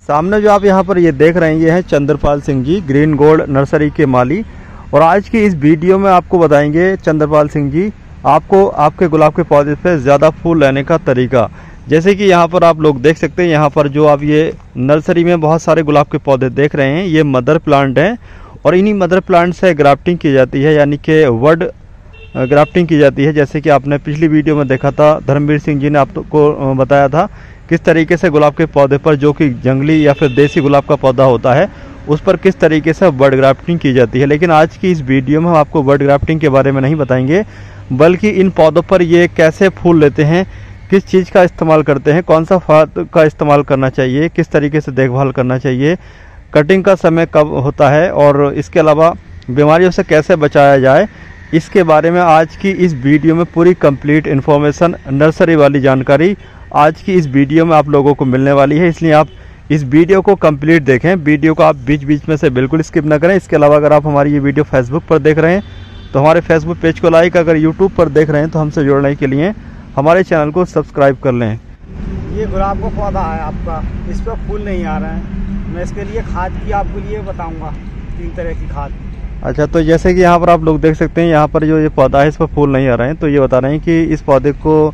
सामने जो आप यहाँ पर ये देख रहे हैं ये हैं Chandrapal Singh ji, Green Gold nursery के माली। और आज की इस वीडियो में आपको बताएंगे चंद्रपाल सिंह जी आपको आपके गुलाब के पौधे पे ज़्यादा फूल लेने का तरीका। जैसे कि यहाँ पर आप लोग देख सकते हैं, यहाँ पर जो आप ये नर्सरी में बहुत सारे गुलाब के पौधे देख रहे हैं ये मदर प्लांट हैं और इन्हीं मदर प्लांट से ग्राफ्टिंग की जाती है, यानी कि वर्ड ग्राफ्टिंग की जाती है। जैसे कि आपने पिछली वीडियो में देखा था, धर्मवीर सिंह जी ने आपको बताया था किस तरीके से गुलाब के पौधे पर जो कि जंगली या फिर देसी गुलाब का पौधा होता है उस पर किस तरीके से वर्ड ग्राफ्टिंग की जाती है। लेकिन आज की इस वीडियो में हम आपको वर्ड ग्राफ्टिंग के बारे में नहीं बताएंगे, बल्कि इन पौधों पर ये कैसे फूल लेते हैं, किस चीज़ का इस्तेमाल करते हैं, कौन सा खाद का इस्तेमाल करना चाहिए, किस तरीके से देखभाल करना चाहिए, कटिंग का समय कब होता है और इसके अलावा बीमारियों से कैसे बचाया जाए, इसके बारे में आज की इस वीडियो में पूरी कंप्लीट इन्फॉर्मेशन, नर्सरी वाली जानकारी आज की इस वीडियो में आप लोगों को मिलने वाली है। इसलिए आप इस वीडियो को कंप्लीट देखें, वीडियो को आप बीच बीच में से बिल्कुल स्किप ना करें। इसके अलावा अगर आप हमारी ये वीडियो फेसबुक पर देख रहे हैं तो हमारे फेसबुक पेज को लाइक, अगर यूट्यूब पर देख रहे हैं तो हमसे जुड़ने के लिए हमारे चैनल को सब्सक्राइब कर लें। ये गुलाब का पौधा है आपका, इस पर फूल नहीं आ रहे हैं। मैं इसके लिए खाद की आपको लिए बताऊँगा, 3 तरह की खाद। अच्छा, तो जैसे कि यहाँ पर आप लोग देख सकते हैं, यहाँ पर जो ये पौधा है इस पर फूल नहीं आ रहे हैं, तो ये बता रहे हैं कि इस पौधे को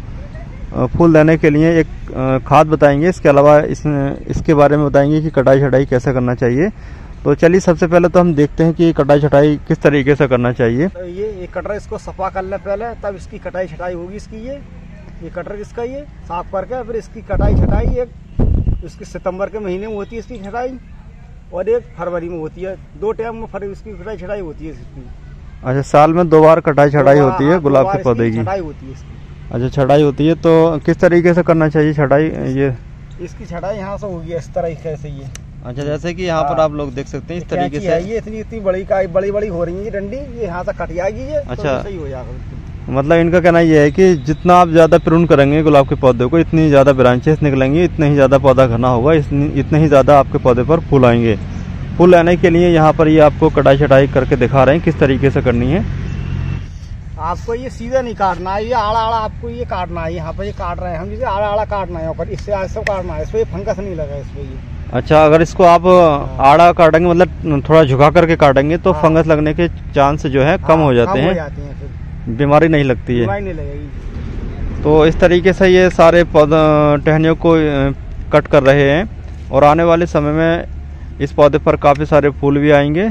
फूल देने के लिए एक खाद बताएंगे। इसके अलावा इसके बारे में बताएंगे कि कटाई छटाई कैसे करना चाहिए। तो चलिए सबसे पहले तो हम देखते हैं कि कटाई छटाई किस तरीके से करना चाहिए। तो ये कटर इसको सफा कर ले पहले, तब इसकी कटाई छटाई होगी। इसकी ये कटर इसका ये साफ करके फिर इसकी कटाई छटाई एक इसकी सितंबर के महीने में होती है इसकी छटाई, और एक फरवरी में होती है। 2 टाइम में इसकी कटाई छटाई होती है इसकी। अच्छा, साल में 2 बार कटाई छटाई होती है गुलाब के पौधे की? छटाई होती है इसकी। अच्छा, छटाई होती है। तो किस तरीके से करना चाहिए छटाई? ये इसकी छटाई यहाँ से होगी इस तरीके से ये। अच्छा, जैसे कि यहाँ पर आप लोग देख सकते हैं इस तरीके से ये इतनी बड़ी हो रही है डंडी, ये यहाँ से कट जाएगी ये। अच्छा, तो सही हो जाएगा। मतलब इनका कहना यह है कि जितना आप ज़्यादा प्रून करेंगे गुलाब के पौधे को, इतनी ज़्यादा ब्रांचेस निकलेंगी, इतना ही ज़्यादा पौधा घना होगा, इतने ही ज़्यादा आपके पौधे पर फूल आएंगे। फूल लाने के लिए यहाँ पर ये आपको कटाई छटाई करके दिखा रहे हैं किस तरीके से करनी है। आपको ये सीधा नहीं काटना है, ये आड़ा आड़ा आपको ये काटना है। यहाँ पर ये काट रहे हैं हम, जैसे आड़ा आड़ा काटना है ऊपर, इससे ऐसा काटना है, इसमें फंगस नहीं लगा इसमें ये। अच्छा, अगर इसको आप आड़ा काटेंगे, मतलब थोड़ा झुका करके काटेंगे, तो फंगस लगने के चांस जो है कम हो जाते हैं, बीमारी नहीं लगती है। नहीं लगेगी। तो इस तरीके से ये सारे टहनियों को कट कर रहे हैं और आने वाले समय में इस पौधे पर काफ़ी सारे फूल भी आएंगे।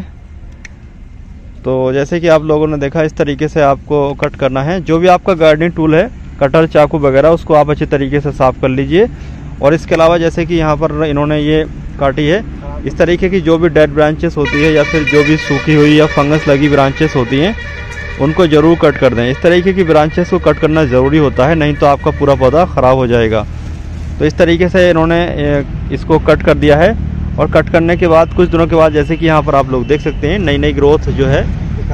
तो जैसे कि आप लोगों ने देखा, इस तरीके से आपको कट करना है। जो भी आपका गार्डनिंग टूल है, कटर, चाकू वगैरह, उसको आप अच्छी तरीके से साफ कर लीजिए। और इसके अलावा जैसे कि यहाँ पर इन्होंने ये काटी है, इस तरीके की जो भी डेड ब्रांचेस होती है या फिर जो भी सूखी हुई या फंगस लगी ब्रांचेस होती हैं, उनको ज़रूर कट कर दें। इस तरीके की ब्रांचेस को कट करना ज़रूरी होता है, नहीं तो आपका पूरा पौधा ख़राब हो जाएगा। तो इस तरीके से इन्होंने इसको कट कर दिया है। और कट करने के बाद कुछ दिनों के बाद जैसे कि यहाँ पर आप लोग देख सकते हैं नई ग्रोथ जो है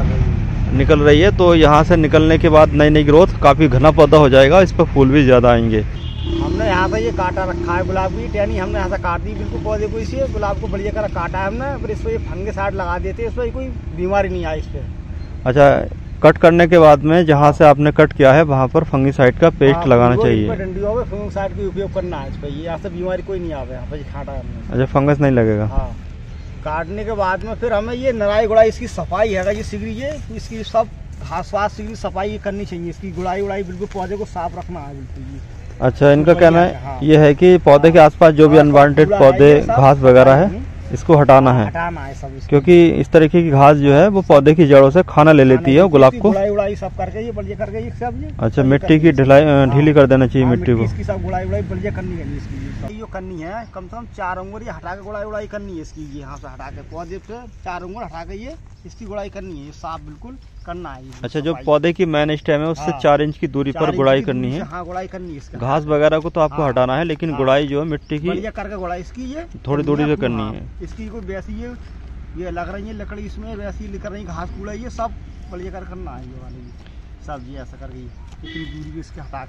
निकल रही है। तो यहाँ से निकलने के बाद नई ग्रोथ, काफ़ी घना पौधा हो जाएगा, इस पर फूल भी ज़्यादा आएंगे। हमने यहाँ से ये काटा रखा है गुलाब की टहनी, हमने यहाँ से काट दी बिल्कुल पौधे को, इसी गुलाब को बढ़िया कर काटा है हमने। फिर इस पर फंगिसाइड लगा देते हैं, इस पर कोई बीमारी नहीं आई इस पर। अच्छा, कट करने के बाद में जहाँ से आपने कट किया है वहाँ पर फंगिसाइड का पेस्ट लगाना चाहिए। डंडियों में फंगिसाइड का उपयोग करना है इस पर, यहाँ से बीमारी कोई नहीं आवे। यहाँ पर काटा हमने। अच्छा, फंगस नहीं लगेगा। हाँ, काटने के बाद में फिर हमें ये नराई गुड़ाई इसकी सफाई है, ये सिगड़ी ये इसकी सब घास वास सिगड़ी सफाई करनी चाहिए। इसकी गुड़ाई उड़ाई बिल्कुल पौधे को साफ रखना है बिल्कुल। अच्छा, इनका कहना है ये है कि पौधे के आसपास जो भी अनवांटेड पौधे, घास वगैरह है, इसको हटाना है सब, क्योंकि इस तरीके की घास जो है वो पौधे की जड़ों से खाना ले लेती है गुलाब को। गुड़ाई सब करके ये बढ़िया करके सब ये। अच्छा, मिट्टी की ढीली कर देना चाहिए मिट्टी को। इसकी सब गुड़ाई बढ़िया करनी है इसकी, ये करनी है कम से कम 4 अंगुर हटा के गुड़ाई करनी है इसकी। ये यहाँ से हटा के पौधे से 4 अंगुर हटा के ये इसकी गुड़ाई करनी है, ये साफ बिल्कुल करना है। अच्छा, जो पौधे की मेन स्टेम है उससे 4 इंच की दूरी पर गुड़ाई करनी है। हाँ, गुड़ाई करनी है। घास वगैरह को तो आपको हटाना है, लेकिन गुड़ाई जो है मिट्टी की बढ़िया करके गुड़ाई इसकी ये थोड़ी दूरी से करनी है। इसकी कोई वैसी ये लग रही है लकड़ी, इसमें वैसी निकल रही घास कूड़ा, ये सब बढ़िया कर करना है। ये वाली सब्जी ऐसा करके इतनी दूरी भी इसके हटा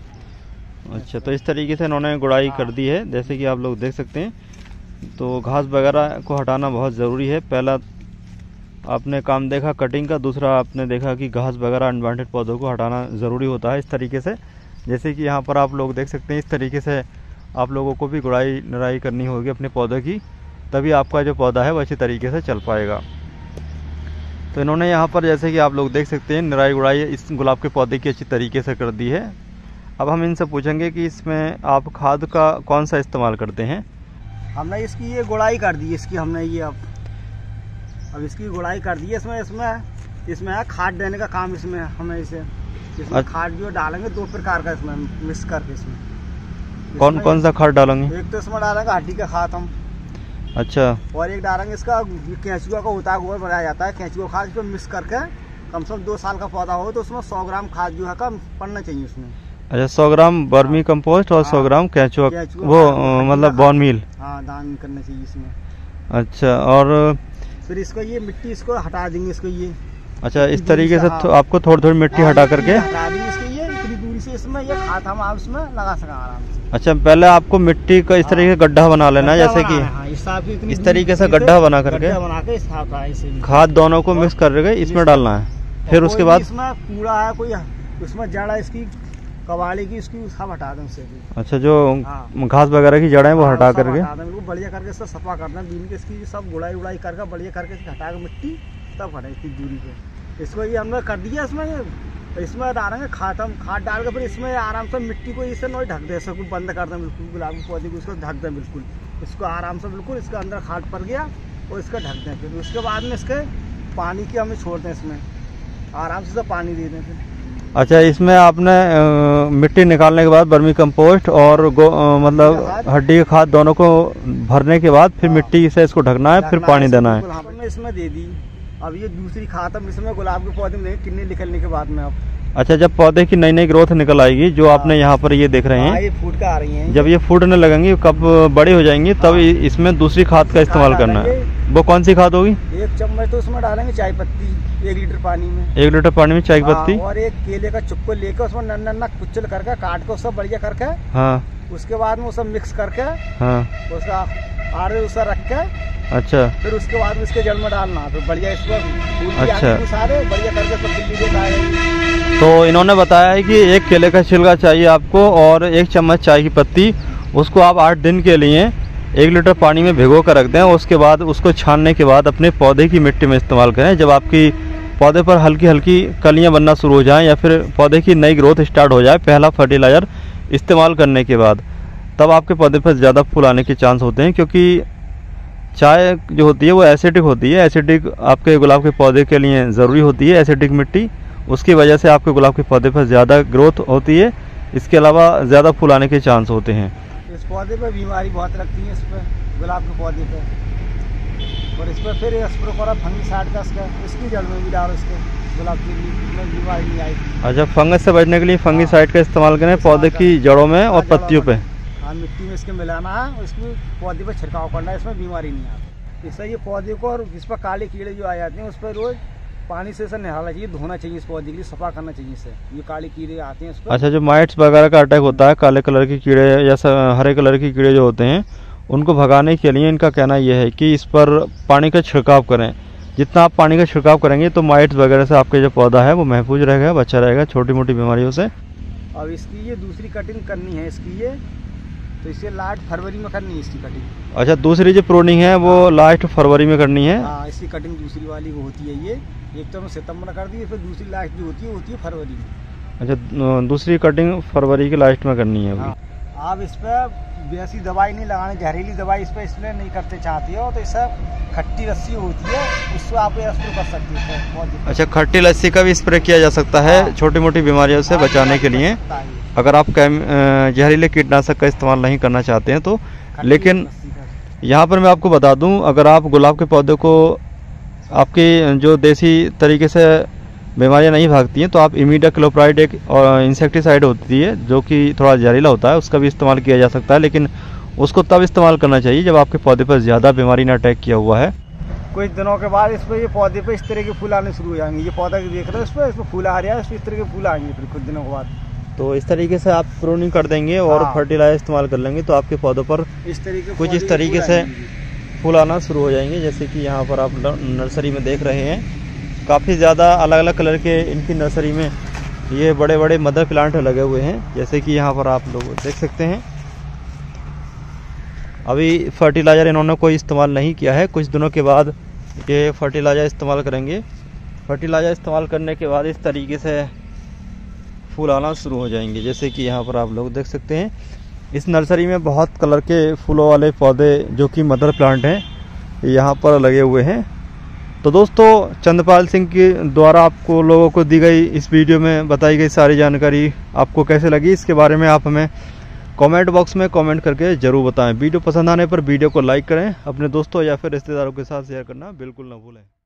के। अच्छा, तो इस तरीके से इन्होंने गुड़ाई कर दी है, जैसे कि आप लोग देख सकते हैं। तो घास वगैरह को हटाना बहुत ज़रूरी है। पहला आपने काम देखा कटिंग का, दूसरा आपने देखा कि घास वगैरह अनवांटेड पौधों को हटाना ज़रूरी होता है इस तरीके से। जैसे कि यहाँ पर आप लोग देख सकते हैं, इस तरीके से आप लोगों को भी गुड़ाई निराई करनी होगी अपने पौधे की, तभी आपका जो पौधा है वो अच्छी तरीके से चल पाएगा। तो इन्होंने यहाँ पर जैसे कि आप लोग देख सकते हैं निराई गुड़ाई इस गुलाब के पौधे की अच्छी तरीके से कर दी है। अब हम इनसे पूछेंगे कि इसमें आप खाद का कौन सा इस्तेमाल करते हैं। हमने इसकी ये गुड़ाई कर दी इसकी, हमने ये अब इसकी गुड़ाई कर दी है। इसमें है खाद देने का काम इसमें हमें इसमें खाद जो डालेंगे 2 प्रकार का इसमें मिक्स करके इसमें कौन सा खाद डालेंगे? एक तो इसमें डालेंगे हड्डी का खाद हम, अच्छा, और एक डालेंगे इसका केंचुआ का होता है, गोबर बनाया जाता है केंचुआ खाद, इसमें मिक्स करके कम से कम 2 साल का पौधा हो तो उसमें 100 ग्राम खाद जो है कम पड़ना चाहिए उसमें। अच्छा, 100 ग्राम वर्मी कंपोस्ट और 100 ग्राम केंचुआ वो मतलब बोन मील, हाँ, दान करना चाहिए इसमें। अच्छा, और फिर इसको ये मिट्टी इसको हटा देंगे इसको ये, अच्छा, इस तरीके से आपको थोड़ी थोड़ी मिट्टी हटा करके हटा देंगे इसको ये इतनी दूरी से इसमें ये खाद हम आप उसमें लगा सकें आराम से। अच्छा, पहले आपको मिट्टी का इस तरीके से गड्ढा बना लेना है, जैसे कि इस तरीके से गड्ढा बना करके खाद दोनों को मिक्स करके इसमें डालना है। फिर उसके बाद इसमें कूड़ा है कोई उसमें जड़ है इसकी कबाड़ी की, उसकी सब हटा दें उससे। अच्छा, जो घास वगैरह की जड़ है वो हटा करके बढ़िया करके इसका सफा करना, बीन के इसकी सब गुड़ाई उड़ाई करके बढ़िया करके हटा के मिट्टी तब हटाए इतनी दूरी पे। इसको ये हमने कर दिया इसमें डालेंगे खाद, हम खाद डाल के फिर इसमें आराम से मिट्टी को इससे नहीं ढक दे, सब बंद कर दें बिल्कुल, गुलाब के पौधे को इसको ढक दें बिल्कुल, इसको आराम से बिल्कुल इसके अंदर खाद पड़ गया और इसको ढक दें। फिर उसके बाद में इसके पानी की हमें छोड़ दें, इसमें आराम से सब पानी दे दें फिर। अच्छा, इसमें आपने मिट्टी निकालने के बाद वर्मी कंपोस्ट और मतलब हड्डी का खाद दोनों को भरने के बाद फिर मिट्टी से इसको ढकना है, फिर पानी देना है। हमने इसमें दे दी। अब ये दूसरी खाद हम इसमें गुलाब के पौधे में किन्ने निकलने के बाद में अब अच्छा, जब पौधे की नई नई ग्रोथ निकल आएगी जो आपने यहाँ पर ये देख रहे हैं, ये फूट का आ रही हैं, जब ये फूटने लगेंगी, कब बड़ी हो जाएंगी, तब इसमें दूसरी खाद का इस्तेमाल करना है। वो कौन सी खाद होगी? 1 चम्मच तो उसमें डालेंगे चाय पत्ती 1 लीटर पानी में, 1 लीटर पानी में चाय पत्ती, और एक केले का चुप्पो लेकर उसमें नन्ना कुचल करके काट के सब बढ़िया करके, हाँ, उसके बाद में सब मिक्स करके, हाँ, उसका आड़े उसा रख के, अच्छा, फिर उसके बाद इसके जड़ में डालना, फिर बढ़िया इसमें अच्छा सारे बढ़िया करके सब दिल्ली देगा। तो इन्होंने बताया है कि 1 केले का छिलका चाहिए आपको और 1 चम्मच चाय की पत्ती, उसको आप 8 दिन के लिए 1 लीटर पानी में भिगो कर रख दें। उसके बाद उसको छानने के बाद अपने पौधे की मिट्टी में इस्तेमाल करें। जब आपकी पौधे पर हल्की हल्की कलियां बनना शुरू हो जाएं या फिर पौधे की नई ग्रोथ स्टार्ट हो जाए पहला फर्टिलाइज़र इस्तेमाल करने के बाद, तब आपके पौधे पर ज़्यादा फूल आने के चांस होते हैं, क्योंकि चाय जो होती है वो एसिडिक होती है। एसिडिक आपके गुलाब के पौधे के लिए ज़रूरी होती है, एसिडिक मिट्टी, उसकी वजह से आपके गुलाब के पौधे पर ज़्यादा ग्रोथ होती है। इसके अलावा ज़्यादा फूल आने के चांस होते हैं। इस पौधे पर बीमारी बहुत लगती है, इस पर गुलाब के पौधे पर, और इस पर फिर फंगिसाइड का इसकी जड़ में भी डालो, इसके गुलाब के लिए बीमारी नहीं आएगी। अच्छा, फंगस से बचने के लिए फंगिसाइड का इस्तेमाल करें पौधे की जड़ों में और पत्तियों पे। हाँ, मिट्टी में इसके मिलाना है, इसकी पौधे पर छिड़काव करना है, इसमें बीमारी नहीं आती। इससे ये पौधे को, और इस पर काले कीड़े जो आ जाते हैं उस पर रोज पानी से नहलाना चाहिए, धोना चाहिए, इस पौधे के लिए सफा करना चाहिए इससे, ये काले कीड़े आते हैं इस पर। अच्छा, जो माइट्स वगैरह का अटैक होता है, काले कलर के कीड़े या हरे कलर के कीड़े जो होते हैं, उनको भगाने के लिए इनका कहना यह है कि इस पर पानी का छिड़काव करें। जितना आप पानी का छिड़काव करेंगे तो माइट्स वगैरह से आपके जो पौधा है वो महफूज रहेगा, बचा रहेगा छोटी मोटी बीमारियों से। अब इसकी ये दूसरी कटिंग करनी है इसकी, ये तो इसे लास्ट फरवरी में करनी है इसकी कटिंग। अच्छा, दूसरी जो प्रूनिंग है वो लास्ट फरवरी में करनी है। हाँ, इसकी कटिंग दूसरी वाली वो होती है, ये एक तो सितंबर में कर दी है, फिर दूसरी लास्ट जो होती है फरवरी में। अच्छा, दूसरी कटिंग फरवरी के लास्ट में करनी है। हाँ, आप इस पर वैसी दवाई नहीं लगानी, जहरीली दवाई इस पर इसलिए नहीं करते चाहती हो, तो इससे खट्टी लस्सी होती है, उससे आप स्प्रे कर सकते हैं। अच्छा, खट्टी लस्सी का भी स्प्रे किया जा सकता है छोटी मोटी बीमारियों से बचाने के लिए, अगर आप जहरीले कीटनाशक का इस्तेमाल नहीं करना चाहते हैं तो। लेकिन यहाँ पर मैं आपको बता दूं, अगर आप गुलाब के पौधे को आपकी जो देसी तरीके से बीमारियाँ नहीं भागती हैं तो आप इमिडाक्लोप्राइड एक इंसेक्टिसाइड होती है जो कि थोड़ा जहरीला होता है, उसका भी इस्तेमाल किया जा सकता है, लेकिन उसको तब इस्तेमाल करना चाहिए जब आपके पौधे पर ज़्यादा बीमारी ने अटैक किया हुआ है। कुछ दिनों के बाद इस पर ये पौधे पे इस तरह के फूल आने शुरू हो जाएंगे। ये पौधा देख रहे हो, इस पर फूल आ रहा है, इस तरह के फूल आएंगे फिर कुछ दिनों के बाद। तो इस तरीके से आप प्रूनिंग कर देंगे और फर्टिलाइजर इस्तेमाल कर लेंगे तो आपके पौधों पर कुछ इस तरीके से फूल आना शुरू हो जाएंगे। जैसे कि यहाँ पर आप नर्सरी में देख रहे हैं, काफ़ी ज़्यादा अलग अलग कलर के इनकी नर्सरी में ये बड़े बड़े मदर प्लांट लगे हुए हैं, जैसे कि यहाँ पर आप लोग देख सकते हैं। अभी फर्टिलाइज़र इन्होंने कोई इस्तेमाल नहीं किया है, कुछ दिनों के बाद ये फर्टिलाइज़र इस्तेमाल करेंगे। फर्टिलाइज़र इस्तेमाल करने के बाद इस तरीके से फूल आना शुरू हो जाएंगे, जैसे कि यहाँ पर आप लोग देख सकते हैं। इस नर्सरी में बहुत कलर के फूलों वाले पौधे जो कि मदर प्लांट हैं यहाँ पर लगे हुए हैं। तो दोस्तों, चंद्रपाल सिंह के द्वारा आपको लोगों को दी गई इस वीडियो में बताई गई सारी जानकारी आपको कैसे लगी, इसके बारे में आप हमें कमेंट बॉक्स में कमेंट करके ज़रूर बताएं। वीडियो पसंद आने पर वीडियो को लाइक करें, अपने दोस्तों या फिर रिश्तेदारों के साथ शेयर करना बिल्कुल ना भूलें।